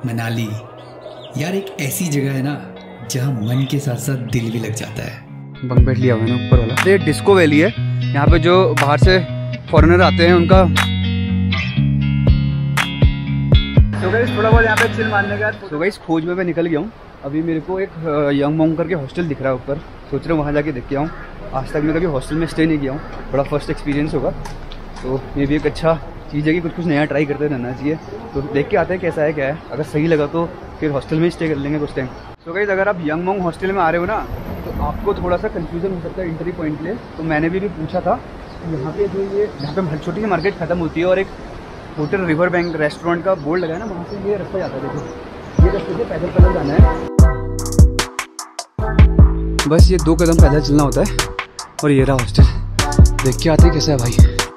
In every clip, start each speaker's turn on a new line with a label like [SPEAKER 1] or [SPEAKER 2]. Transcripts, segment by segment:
[SPEAKER 1] मनाली यार एक ऐसी जगह है ना जहाँ मन के साथ साथ दिल भी लग जाता है।
[SPEAKER 2] बंक बेड लिया हुआ है ना ऊपर वाला। ये डिस्को वैली है, यहाँ पे जो बाहर से फॉरेनर आते हैं उनका। तो गाइस थोड़ा बहुत यहाँ पे चिल मारने के बाद तो गाइस खोज में मैं निकल गया हूँ। अभी मेरे को एक यंग मॉन्क करके हॉस्टल दिख रहा है ऊपर, सोच रहा हूँ वहाँ जाके देख के आऊँ। आज तक मैं कभी हॉस्टल में स्टे नहीं किया हूँ, बड़ा फर्स्ट एक्सपीरियंस होगा, तो ये भी एक अच्छा चीज़ है कि कुछ नया ट्राई करते रहना चाहिए। तो देख के आते हैं कैसा है क्या है, अगर सही लगा तो फिर हॉस्टल में स्टे कर लेंगे कुछ टाइम। तो गाइस अगर आप यंग मॉन्क हॉस्टल में आ रहे हो ना तो आपको थोड़ा सा कंफ्यूजन हो सकता है एंट्री पॉइंट के लिए। तो मैंने भी पूछा था यहाँ पे जो ये यहाँ पे छोटी सी मार्केट खत्म होती है और एक होटल रिवर बैंक रेस्टोरेंट का बोर्ड लगा है ना, वहाँ से ये रास्ता जाता है। देखो ये रास्ते से पैदल पैदल जाना है, बस ये 2 कदम पैदल चलना होता है और ये रहा हॉस्टल। देख के आते कैसा है भाई।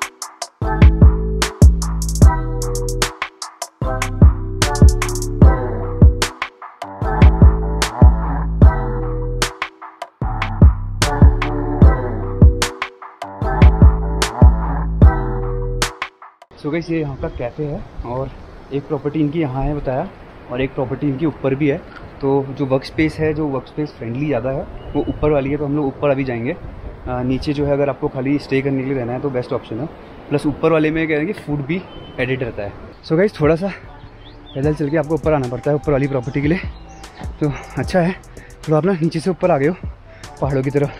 [SPEAKER 2] तो गाइस ये यहाँ का कैफ़े है और एक प्रॉपर्टी इनकी यहाँ है बताया, और एक प्रॉपर्टी इनकी ऊपर भी है। तो जो वर्क स्पेस है, जो वर्क स्पेस फ्रेंडली ज़्यादा है, वो ऊपर वाली है। तो हम लोग ऊपर अभी जाएंगे। नीचे जो है अगर आपको खाली स्टे करने के लिए रहना है तो बेस्ट ऑप्शन है। प्लस ऊपर वाले में कह रहे हैं कि फूड भी एडिट रहता है। सो गाइस थोड़ा सा पैदल चल के आपको ऊपर आना पड़ता है ऊपर वाली प्रॉपर्टी के लिए, तो अच्छा है। थोड़ा आप ना नीचे से ऊपर आ गए हो पहाड़ों की तरफ।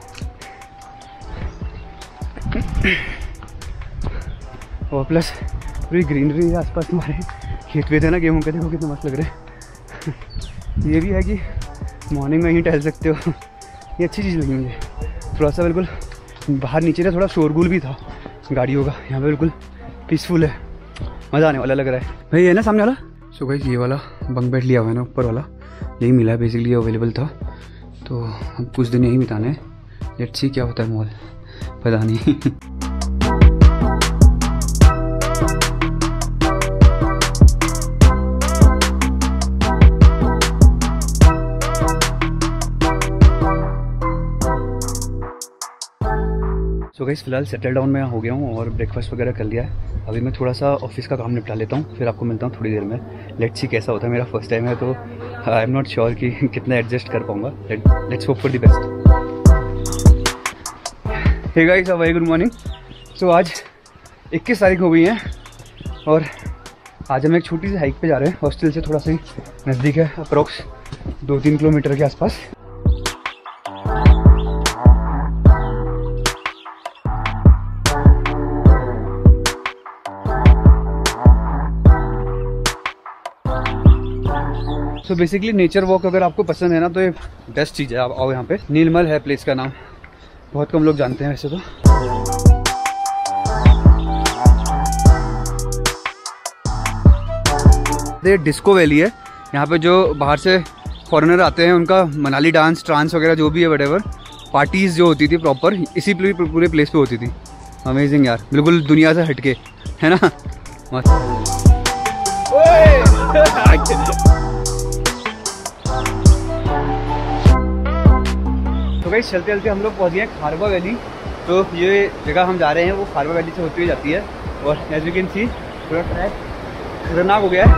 [SPEAKER 2] और प्लस पूरी ग्रीनरी है आसपास, हमारे खेत पे थे ना गेहूँ के, देखो कितने मस्त लग रहे हैं। ये भी है कि मॉर्निंग में ही टहल सकते हो, ये अच्छी चीज़ लगी मुझे। थोड़ा सा बिल्कुल बाहर नीचे ना थोड़ा शोरगुल भी था गाड़ियों का, यहाँ पे बिल्कुल पीसफुल है, मज़ा आने वाला लग रहा है भाई। है ना सामने वाला। सो गाइस ये वाला बंक बेड लिया हुआ है ना ऊपर वाला, यही मिला है बेसिकली, ये अवेलेबल था। तो हम कुछ दिन यहीं बिताने हैं, लेट्स सी क्या होता है मॉल, पता नहीं। तो गाइस फिलहाल सेटल डाउन में हो गया हूँ और ब्रेकफास्ट वगैरह कर लिया है। अभी मैं थोड़ा सा ऑफिस का काम निपटा लेता हूँ, फिर आपको मिलता हूँ थोड़ी देर में। लेट्स सी कैसा होता है, मेरा फर्स्ट टाइम है तो आई एम नॉट श्योर कि कितना एडजस्ट कर पाऊँगा। Let's hope for the best. Hey guys a very good morning. So आज 21 तारीख हो गई है और आज हम एक छोटी सी हाइक पे जा रहे हैं। हॉस्टल से थोड़ा सा ही नज़दीक है, अप्रॉक्स 2-3 किलोमीटर के आसपास। तो बेसिकली नेचर वॉक अगर आपको पसंद है ना तो ये बेस्ट चीज़ है, आप आओ यहाँ पे। नीलमल है प्लेस का नाम, बहुत कम लोग जानते हैं वैसे तो। ये डिस्को वैली है, यहाँ पे जो बाहर से फॉरेनर आते हैं उनका मनाली डांस ट्रांस वगैरह जो भी है व्हाटएवर पार्टीज जो होती थी प्रॉपर इसी पूरे प्लेस पे होती थी। अमेजिंग यार, बिल्कुल दुनिया से हटके है ना, मस्त। तो गाइस चलते चलते हम लोग पहुँच गए खारवा वैली। तो ये जगह हम जा रहे हैं वो खारवा वैली से होती हुई जाती है और एज यू कैन सी थोड़ा ट्रैक खतरनाक हो गया है।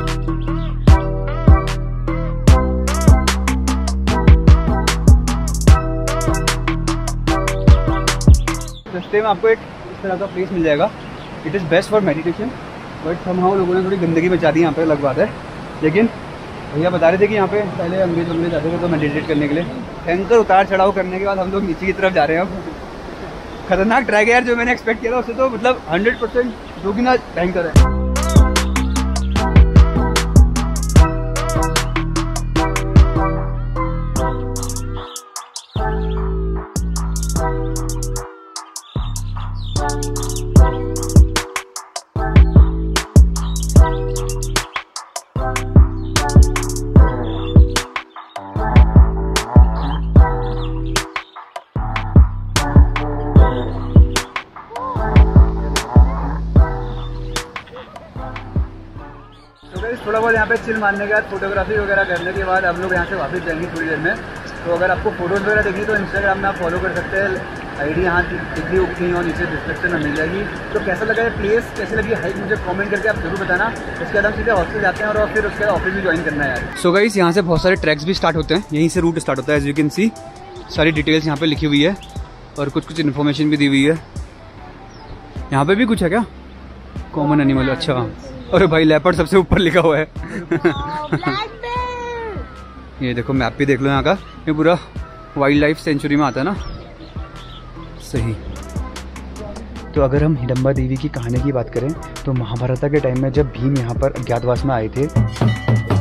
[SPEAKER 2] रास्ते में आपको एक इस तरह का प्लेस मिल जाएगा। It is best for meditation, but somehow लोगों ने थोड़ी गंदगी मचा दी यहाँ पे, अलग बात है। लेकिन भैया बता रहे थे कि यहाँ पे पहले अंग्रेज जाते थे तो मेडिटेट करने के लिए। भयंकर उतार चढ़ाव करने के बाद हम लोग नीचे की तरफ जा रहे हैं। अब खतरनाक ट्रैक है यार, जो मैंने एक्सपेक्ट किया था उससे तो मतलब 100% दोगुना भयंकर है। थोड़ा बहुत यहाँ पे चिल मारने के बाद फोटोग्राफी वगैरह करने के बाद हम लोग यहाँ से वापस जाएंगे थोड़ी देर में। तो अगर आपको फोटोज़ वगैरह देखनी तो इंस्टाग्राम में आप फॉलो कर सकते हैं आईडी यहाँ दिख भी उगती है और नीचे डिस्क्रिप्शन में मिल जाएगी। तो कैसा लगा ये प्लेस, कैसी लगी हाइक, मुझे कमेंट करके आप जरूर बताना। उसके बाद हम सीधे हॉस्टल जाते हैं और फिर उसके बाद ऑफिस भी ज्वाइन करना है यार। सो गाइस यहाँ से बहुत सारे ट्रैक्स भी स्टार्ट होते हैं, यहीं से रूट स्टार्ट होता है। एज यू कैन सी सारी डिटेल्स यहाँ पे लिखी हुई है और कुछ इन्फॉर्मेशन भी दी हुई है। यहाँ पे भी कुछ है क्या कॉमन एनिमल? अच्छा, अरे भाई लेपर्ड सबसे ऊपर लिखा हुआ है। ये देखो मैप भी देख लो यहाँ का, ये पूरा वाइल्ड लाइफ सेंचुरी में आता है ना। सही। तो अगर हम हिडम्बा देवी की कहानी की बात करें तो महाभारत के टाइम में जब भीम यहाँ पर अज्ञातवास में आए थे